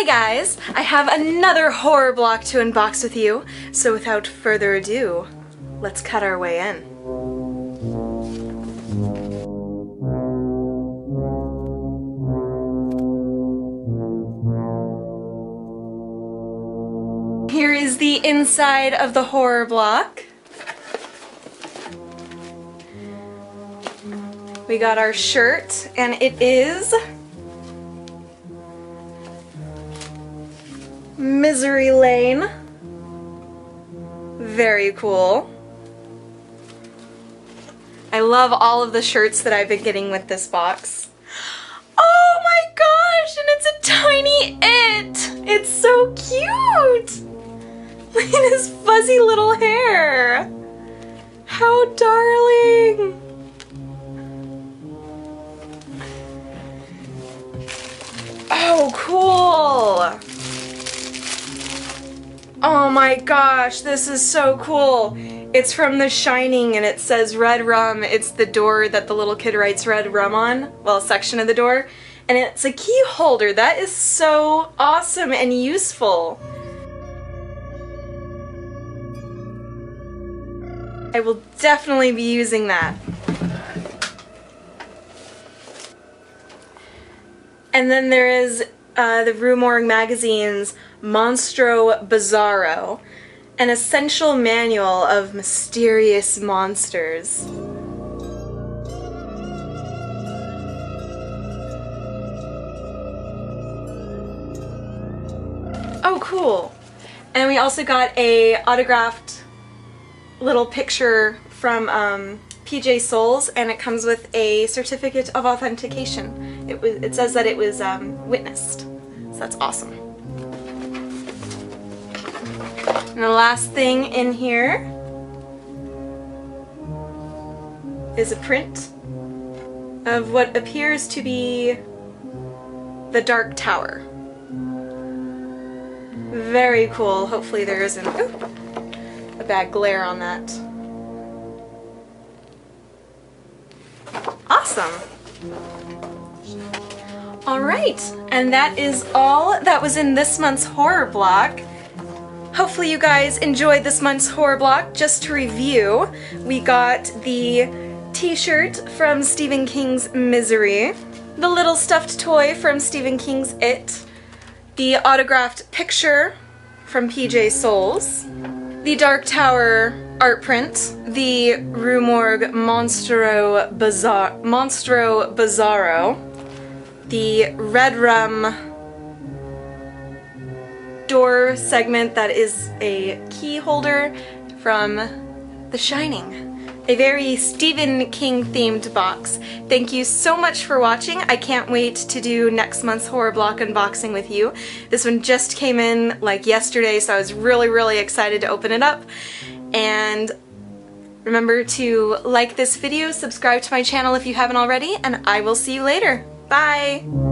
guys, I have another horror block to unbox with you, so without further ado, let's cut our way in. Here is the inside of the horror block. We got our shirt, and it is Misery Lane. Very cool. I love all of the shirts that I've been getting with this box. Oh my gosh, and it's a tiny it! It's so cute! Look at his fuzzy little hair! How darling! Oh, cool! Oh my gosh, this is so cool! It's from The Shining and it says Red Rum. It's the door that the little kid writes Red Rum on, well, a section of the door. And it's a key holder. That is so awesome and useful. I will definitely be using that. And then there is the Rue Morgue magazine's Monstro Bizarro, an essential manual of mysterious monsters. Oh, cool. And we also got a autographed little picture from PJ Souls, and it comes with a certificate of authentication. It says that it was witnessed, so that's awesome. And the last thing in here is a print of what appears to be the Dark Tower. Very cool. Hopefully there isn't a bad glare on that. Awesome! Alright, and that is all that was in this month's horror block. Hopefully you guys enjoyed this month's horror block. Just to review, we got the t-shirt from Stephen King's Misery, the little stuffed toy from Stephen King's It, the autographed picture from PJ Souls, the Dark Tower art print, the Rue Morgue Monstro Bizarro, the Red Rum door segment that is a key holder from The Shining. A very Stephen King themed box. Thank you so much for watching. I can't wait to do next month's horror block unboxing with you. This one just came in like yesterday, so I was really excited to open it up. And remember to like this video, subscribe to my channel if you haven't already, and I will see you later. Bye!